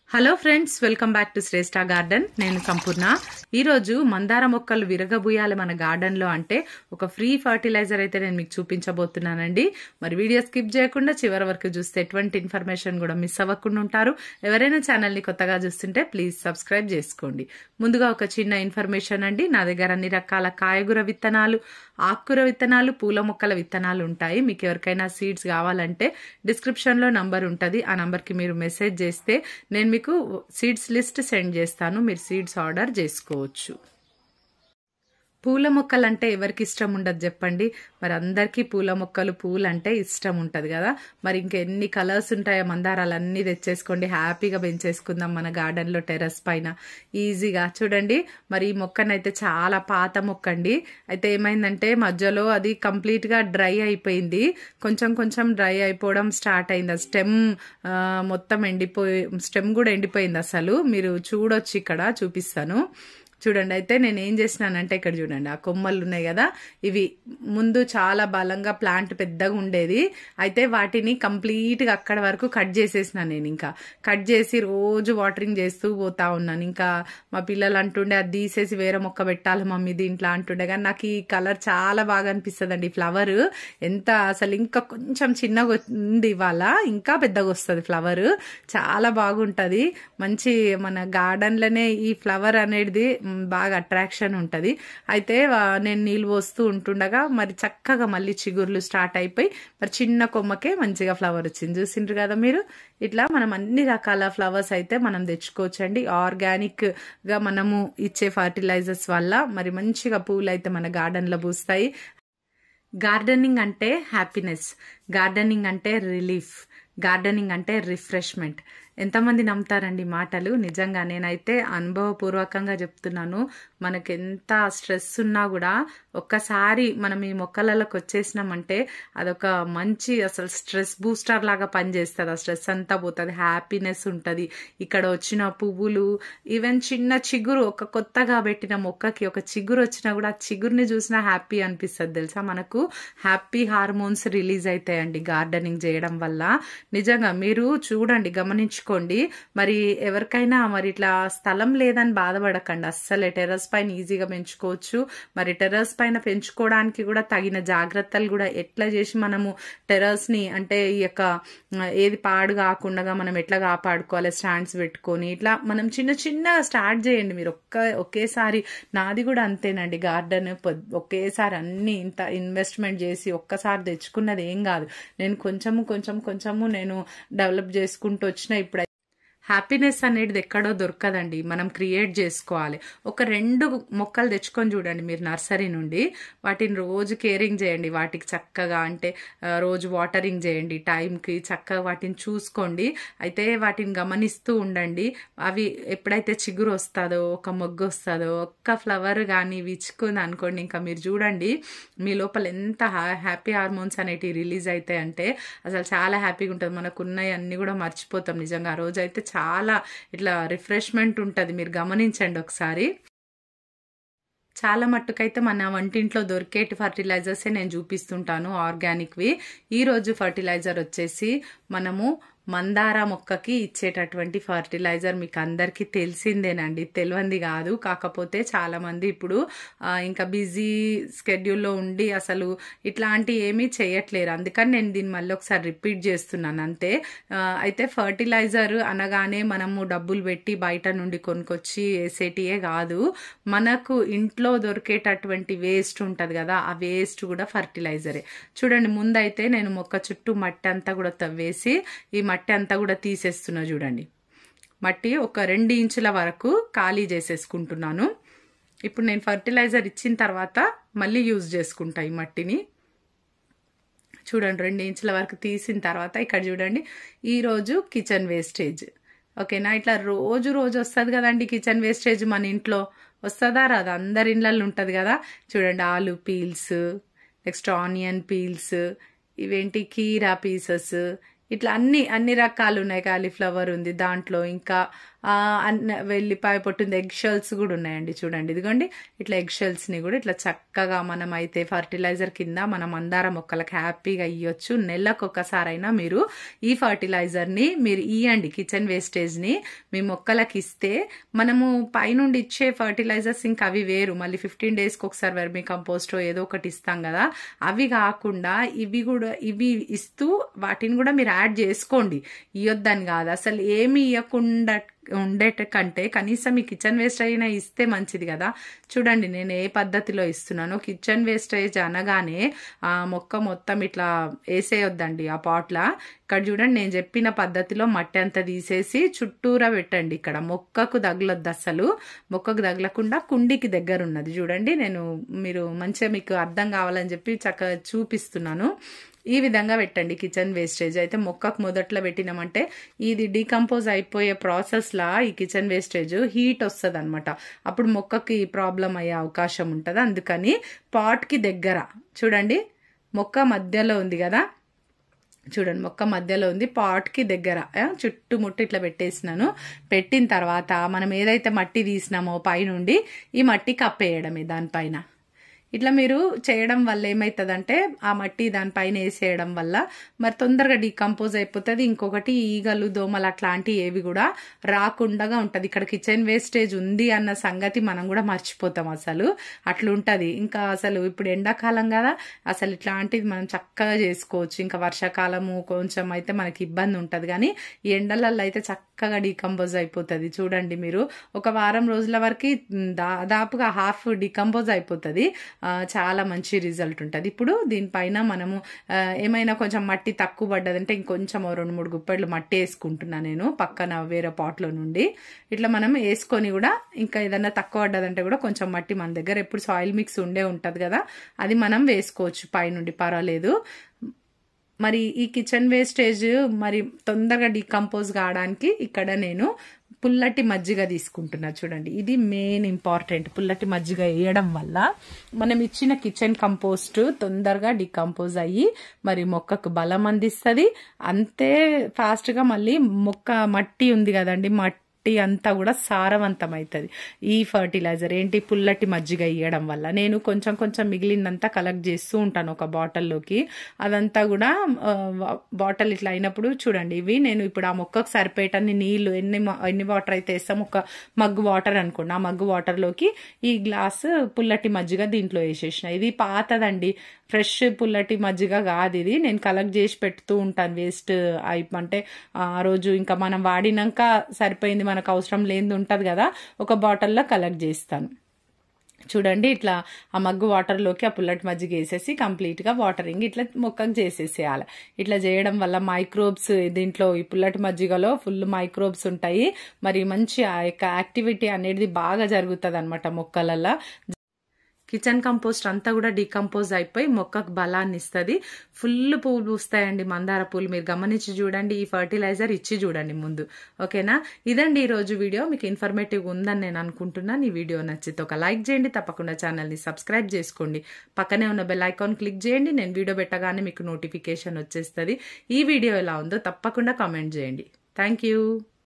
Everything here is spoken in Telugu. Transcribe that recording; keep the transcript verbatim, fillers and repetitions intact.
Hello friends, welcome back to Shreshta garden. నేను సంపూర్ణ. ఈరోజు మందార మొక్కలు విరగబూయాలి మన గార్డెన్లో అంటే ఒక ఫ్రీ ఫర్టిలైజర్ అయితే నేను మీకు చూపించబోతున్నానండి. మరి వీడియో స్కిప్ చేయకుండా చివరి వరకు చూస్తే ఎటువంటి ఇన్ఫర్మేషన్ కూడా మిస్ అవ్వకుండా ఉంటారు. ఎవరైనా ఛానల్ని కొత్తగా చూస్తుంటే ప్లీజ్ సబ్స్క్రైబ్ చేసుకోండి. ముందుగా ఒక చిన్న ఇన్ఫర్మేషన్ అండి. నా దగ్గర అన్ని రకాల కాయగూర విత్తనాలు, ఆకుకూర విత్తనాలు, పూల మొక్కల విత్తనాలు ఉంటాయి. మీకు ఎవరికైనా సీడ్స్ కావాలంటే డిస్క్రిప్షన్లో నంబర్ ఉంటుంది. ఆ నంబర్కి మీరు మెసేజ్ చేస్తే నేను మీకు సీడ్స్ లిస్ట్ సెండ్ చేస్తాను. మీరు సీడ్స్ ఆర్డర్ చేసుకోవచ్చు. పూల మొక్కలు అంటే ఎవరికి ఇష్టం ఉండదు చెప్పండి. మరి అందరికీ పూల మొక్కలు, పూలు అంటే ఇష్టం ఉంటుంది కదా. మరి ఇంకెన్ని కలర్స్ ఉంటాయో మందారాలు అన్నీ తెచ్చేసుకోండి. హ్యాపీగా పెంచేసుకుందాం మన గార్డెన్లో టెర్రస్ పైన ఈజీగా. చూడండి, మరి ఈ మొక్కనైతే చాలా పాత మొక్క అండి. అయితే ఏమైందంటే మధ్యలో అది కంప్లీట్గా డ్రై అయిపోయింది. కొంచెం కొంచెం డ్రై అయిపోవడం స్టార్ట్ అయింది. ఆ స్టెమ్ మొత్తం ఎండిపోయి, స్టెమ్ కూడా ఎండిపోయింది అసలు. మీరు చూడొచ్చు, ఇక్కడ చూపిస్తాను చూడండి. అయితే నేను ఏం చేసినానంటే ఇక్కడ చూడండి, ఆ కొమ్మలు ఉన్నాయి కదా, ఇవి ముందు చాలా బలంగా ప్లాంట్ పెద్దగా ఉండేది. అయితే వాటిని కంప్లీట్గా అక్కడ వరకు కట్ చేసేసినాను నేను. ఇంకా కట్ చేసి రోజు వాటరింగ్ చేస్తూ పోతా ఉన్నాను. ఇంకా మా పిల్లలు అంటుండే అది తీసేసి వేరే మొక్క పెట్టాలి మమ్మీ దీంట్లో అంటుండే. కానీ నాకు ఈ కలర్ చాలా బాగా అనిపిస్తుంది అండి. ఫ్లవర్ ఎంత అసలు ఇంకా కొంచెం చిన్నగా ఉంది, ఇవాళ ఇంకా పెద్దగా వస్తుంది ఫ్లవర్. చాలా బాగుంటుంది. మంచి మన గార్డెన్లోనే ఈ ఫ్లవర్ అనేది బాగా అట్రాక్షన్ ఉంటుంది. అయితే నేను నీళ్ళు పోస్తూ ఉంటుండగా మరి చక్కగా మళ్ళీ చిగుర్లు స్టార్ట్ అయిపోయి మరి చిన్న కొమ్మకే మంచిగా ఫ్లవర్ వచ్చింది. చూసిండ్రు కదా మీరు. ఇట్లా మనం అన్ని రకాల ఫ్లవర్స్ అయితే మనం తెచ్చుకోవచ్చండి. ఆర్గానిక్ గా మనము ఇచ్చే ఫర్టిలైజర్స్ వల్ల మరి మంచిగా పూలు అయితే మన గార్డెన్ లో పూస్తాయి. గార్డెనింగ్ అంటే హ్యాపీనెస్, గార్డెనింగ్ అంటే రిలీఫ్, గార్డెనింగ్ అంటే రిఫ్రెష్మెంట్. ఎంతమంది నమ్ముతారండి మాటలు? నిజంగా నేనైతే అనుభవపూర్వకంగా చెప్తున్నాను. మనకి ఎంత స్ట్రెస్ ఉన్నా కూడా ఒక్కసారి మనం ఈ మొక్కలలోకి వచ్చేసినామంటే అదొక మంచి అసలు స్ట్రెస్ బూస్టర్ లాగా పనిచేస్తుంది. ఆ స్ట్రెస్ అంతా పోతుంది, హ్యాపీనెస్ ఉంటుంది. ఇక్కడ వచ్చిన పువ్వులు, ఈవెన్ చిన్న చిగురు, ఒక కొత్తగా పెట్టిన మొక్కకి ఒక చిగురు వచ్చినా కూడా ఆ చిగురుని చూసినా హ్యాపీ అనిపిస్తుంది తెలుసా. మనకు హ్యాపీ హార్మోన్స్ రిలీజ్ అవుతాయండి గార్డెనింగ్ చేయడం వల్ల. నిజంగా మీరు చూడండి, గమనించుకోండి. మరి ఎవరికైనా మరి ఇట్లా స్థలం లేదని బాధపడకండి అస్సలే. టెర్రస్ పైన ఈజీగా పెంచుకోవచ్చు. మరి టెర్రస్ పైన పెంచుకోవడానికి కూడా తగిన జాగ్రత్తలు కూడా ఎట్లా చేసి మనము టెర్రస్ ని అంటే ఈ యొక్క ఏది పాడు కాకుండా మనం ఎట్లా కాపాడుకోవాలి, స్టాండ్స్ పెట్టుకొని ఇట్లా మనం చిన్న చిన్నగా స్టార్ట్ చేయండి. మీరు ఒక్క ఒకేసారి, నాది కూడా అంతేనండి గార్డెన్, ఒకేసారి అన్ని ఇంత ఇన్వెస్ట్మెంట్ చేసి ఒక్కసారి తెచ్చుకున్నది ఏం కాదు. నేను కొంచెము కొంచెం కొంచెము నేను డెవలప్ చేసుకుంటూ వచ్చిన. ఇప్పుడు హ్యాపీనెస్ అనేది ఎక్కడో దొరకదండి, మనం క్రియేట్ చేసుకోవాలి. ఒక రెండు మొక్కలు తెచ్చుకొని చూడండి మీరు నర్సరీ నుండి. వాటిని రోజు కేరింగ్ చేయండి. వాటికి చక్కగా అంటే రోజు వాటరింగ్ చేయండి టైంకి. చక్కగా వాటిని చూసుకోండి. అయితే వాటిని గమనిస్తూ ఉండండి. అవి ఎప్పుడైతే చిగురు వస్తుందో, ఒక మొగ్గు వస్తుందో, ఒక్క ఫ్లవర్ కానీ విచ్చుకుంది అనుకోండి, ఇంకా మీరు చూడండి మీ లోపల ఎంత హ్యాపీ హార్మోన్స్ అనేటివి రిలీజ్ అవుతాయి అంటే అసలు చాలా హ్యాపీగా ఉంటుంది. మనకు ఉన్నాయి అన్ని కూడా మర్చిపోతాం నిజంగా. ఆ రోజు అయితే చాలా ఇట్లా రిఫ్రెష్మెంట్ ఉంటుంది. మీరు గమనించండి ఒకసారి. చాలా మట్టుకైతే మన వంటింట్లో దొరికేటి ఫర్టిలైజర్సే నేను చూపిస్తుంటాను, ఆర్గానిక్వి. ఈరోజు ఫర్టిలైజర్ వచ్చేసి మనము మందార మొక్కకి ఇచ్చేటటువంటి ఫర్టిలైజర్ మీకు అందరికీ తెలిసిందేనండి, తెలియంది కాదు. కాకపోతే చాలా మంది ఇప్పుడు ఇంకా బిజీ స్కెడ్యూల్లో ఉండి అసలు ఇట్లాంటి ఏమీ చేయట్లేరు. అందుకని నేను దీన్ని మళ్ళీ ఒకసారి రిపీట్ చేస్తున్నాను అంతే. అయితే ఫర్టిలైజర్ అనగానే మనము డబ్బులు పెట్టి బయట నుండి కొనుక్కొచ్చి వేసేటియే కాదు. మనకు ఇంట్లో దొరికేటటువంటి వేస్ట్ ఉంటుంది కదా, ఆ వేస్ట్ కూడా ఫర్టిలైజరే. చూడండి, ముందైతే నేను మొక్క చుట్టూ మట్టి అంతా కూడా తవ్వేసి ఈ మట్టి అంతా కూడా తీసేస్తున్నా. చూడండి, మట్టి ఒక రెండు ఇంచుల వరకు ఖాళీ చేసేసుకుంటున్నాను. ఇప్పుడు నేను ఫర్టిలైజర్ ఇచ్చిన తర్వాత మళ్ళీ యూజ్ చేసుకుంటా ఈ మట్టిని. చూడండి, రెండు ఇంచుల వరకు తీసిన తర్వాత ఇక్కడ చూడండి, ఈరోజు కిచెన్ వేస్టేజ్. ఓకేనా, ఇట్లా రోజు రోజు వస్తుంది కదండి కిచెన్ వేస్టేజ్. మన ఇంట్లో వస్తుందా రాదా? అందరి ఇళ్ళల్లో ఉంటుంది కదా. చూడండి, ఆలు పీల్స్, నెక్స్ట్ ఆనియన్ పీల్స్, ఇవేంటి కీరా పీసెస్, ఇట్లా అన్ని అన్ని రకాలు ఉన్నాయి. కాలీఫ్లవర్ ఉంది దాంట్లో, ఇంకా వెల్లిపాయ పొట్టు ఉంది, ఎగ్ షెల్స్ కూడా ఉన్నాయండి. చూడండి ఇదిగోండి ఇట్లా ఎగ్ షెల్స్ ని కూడా ఇట్లా చక్కగా మనం అయితే ఫర్టిలైజర్ కింద మన మందార మొక్కలకు హ్యాపీగా ఇవ్వచ్చు. నెలకు ఒకసారైనా మీరు ఈ ఫర్టిలైజర్ ని మీరు ఇవ్వండి. కిచెన్ వేస్టేజ్ ని మీ మొక్కలకు ఇస్తే మనము పైనుండి ఇచ్చే ఫర్టిలైజర్స్ ఇంకా అవి వేరు, మళ్ళీ ఫిఫ్టీన్ డేస్ కి ఒకసారి వెర్మి కంపోస్ట్ ఏదో ఒకటి ఇస్తాం కదా, అవి కాకుండా ఇవి కూడా ఇవి ఇస్తూ వాటిని కూడా మీరు యాడ్ చేసుకోండి. ఇవ్వద్దని కాదు, అసలు ఏమి ఇవ్వకుండా ఉండేట కంటే కనీసం ఈ కిచెన్ వేస్ట్ అయినా ఇస్తే మంచిది కదా. చూడండి నేను ఏ పద్ధతిలో ఇస్తున్నాను. కిచెన్ వేస్టేజ్ అనగానే ఆ మొక్క మొత్తం ఇట్లా వేసేయొద్దండి ఆ పాట్ల. ఇక్కడ చూడండి నేను చెప్పిన పద్ధతిలో మట్టి అంతా తీసేసి చుట్టూరా పెట్టండి. ఇక్కడ మొక్కకు తగలొద్దు, అసలు మొక్కకు తగలకుండా కుండీకి దగ్గర ఉన్నది. చూడండి నేను మీరు మంచిగా మీకు అర్థం కావాలని చెప్పి చక్కగా చూపిస్తున్నాను. ఈ విధంగా పెట్టండి కిచెన్ వేస్టేజ్. అయితే మొక్కకు మొదట్లో పెట్టినామంటే ఇది డీకంపోజ్ అయిపోయే ప్రాసెస్ లా ఈ కిచెన్ వేస్టేజ్ హీట్ వస్తుంది అనమాట, అప్పుడు మొక్కకి ప్రాబ్లం అయ్యే అవకాశం ఉంటుంది. అందుకని పాట్ కి దగ్గర చూడండి, మొక్క మధ్యలో ఉంది కదా, చూడండి మొక్క మధ్యలో ఉంది, పాట్ కి దగ్గర చుట్టుముట్టు ఇట్లా పెట్టేసినాను. పెట్టిన తర్వాత మనం ఏదైతే మట్టి తీసినామో పైనుండి ఈ మట్టి కప్పేయడమే దానిపైన. ఇట్లా మీరు చేయడం వల్ల ఏమవుతుందంటే ఆ మట్టి దానిపైన వేసేయడం వల్ల మరి తొందరగా డీకంపోజ్ అయిపోతుంది. ఇంకొకటి ఈగలు దోమలు అట్లాంటివి ఏవి కూడా రాకుండా ఉంటది. ఇక్కడ కిచెన్ వేస్టేజ్ ఉంది అన్న సంగతి మనం కూడా మర్చిపోతాం, అసలు అట్లుంటది. ఇంకా అసలు ఇప్పుడు ఎండాకాలం కదా, అసలు ఇట్లాంటిది మనం చక్కగా చేసుకోవచ్చు. ఇంకా వర్షాకాలము కొంచెం అయితే మనకి ఇబ్బంది ఉంటది, కానీ ఈ ఎండలలో అయితే చక్కగా డీకంపోజ్ అయిపోతుంది. చూడండి మీరు ఒక వారం రోజుల వరకు దాదాపుగా హాఫ్ డీకంపోజ్ అయిపోతుంది. చాలా మంచి రిజల్ట్ ఉంటుంది. ఇప్పుడు దీనిపైన మనము ఏమైనా కొంచెం మట్టి తక్కువ పడ్డదంటే ఇంకొంచెం రెండు మూడు గుప్పెళ్ళు మట్టి వేసుకుంటున్నా నేను పక్కన వేరే పాట్లో నుండి. ఇట్లా మనం వేసుకొని కూడా ఇంకా ఏదన్నా తక్కువ పడ్డదంటే కూడా కొంచెం మట్టి మన దగ్గర ఎప్పుడు సాయిల్ మిక్స్ ఉండే ఉంటది కదా, అది మనం వేసుకోవచ్చు పైనుండి, పర్వాలేదు. మరి ఈ కిచెన్ వేస్టేజ్ మరి తొందరగా డీకంపోజ్ కావడానికి ఇక్కడ నేను పుల్లటి మజ్జిగ తీసుకుంటున్నా. చూడండి ఇది మెయిన్ ఇంపార్టెంట్. పుల్లటి మజ్జిగ వేయడం వల్ల మనం ఇచ్చిన కిచెన్ కంపోస్ట్ తొందరగా డీకంపోజ్ అయ్యి మరి మొక్కకు బలం అందిస్తుంది. అంతే ఫాస్ట్ గా మళ్ళీ మొక్క మట్టి ఉంది కదండి, మట్టి అంతా కూడా సారవంతం అవుతుంది ఈ ఫర్టిలైజర్ ఏంటి పుల్లటి మజ్జిగ ఇవ్వడం వల్ల. నేను కొంచెం కొంచెం మిగిలిందంతా కలెక్ట్ చేస్తూ ఉంటాను ఒక బాటిల్లోకి. అదంతా కూడా బాటిల్ ఇట్లా అయినప్పుడు చూడండి ఇవి నేను ఇప్పుడు ఆ మొక్కకు సరిపోయేటన్ని నీళ్లు ఎన్ని ఎన్ని వాటర్ అయితే వేస్తాం, ఒక మగ్గు వాటర్ అనుకోండి, ఆ మగ్గు వాటర్ లోకి ఈ గ్లాస్ పుల్లటి మజ్జిగ దీంట్లో వేసేసిన. ఇది పాతదండి, ఫ్రెష్ పుల్లటి మజ్జిగ కాదు ఇది. నేను కలెక్ట్ చేసి పెడుతూ ఉంటాను వేస్ట్ అయి అంటే ఆ రోజు ఇంకా మనం వాడినాక సరిపోయింది మనకు అవసరం లేనిది ఉంటది కదా, ఒక బాటిల్లో కలెక్ట్ చేస్తాను. చూడండి ఇట్లా ఆ మగ్గు వాటర్లోకి ఆ పుల్లటి మజ్జిగ వేసేసి కంప్లీట్ గా వాటరింగ్ ఇట్లా మొక్కకు చేసేసేయాలి. ఇట్లా చేయడం వల్ల మైక్రోబ్స్ దీంట్లో ఈ పుల్లటి మజ్జిగలో ఫుల్ మైక్రోబ్స్ ఉంటాయి. మరి మంచి ఆ యొక్క యాక్టివిటీ అనేది బాగా జరుగుతుంది అనమాట మొక్కలలో. కిచెన్ కంపోస్ట్ అంతా కూడా డీకంపోజ్ అయిపోయి మొక్కకు బలాన్ని ఇస్తుంది. ఫుల్ పువ్వులు పూస్తాయండి మందార పూలు, మీరు గమనించి చూడండి. ఈ ఫర్టిలైజర్ ఇచ్చి చూడండి ముందు, ఓకేనా. ఇదండి ఈ రోజు వీడియో, మీకు ఇన్ఫర్మేటివ్ ఉందని నేను అనుకుంటున్నాను. ఈ వీడియో నచ్చితే ఒక లైక్ చేయండి, తప్పకుండా ఛానల్ని సబ్స్క్రైబ్ చేసుకోండి, పక్కనే ఉన్న బెల్ ఐకాన్ క్లిక్ చేయండి. నేను వీడియో పెట్టగానే మీకు నోటిఫికేషన్ వచ్చేస్తుంది. ఈ వీడియో ఎలా ఉందో తప్పకుండా కామెంట్ చేయండి. Thank you.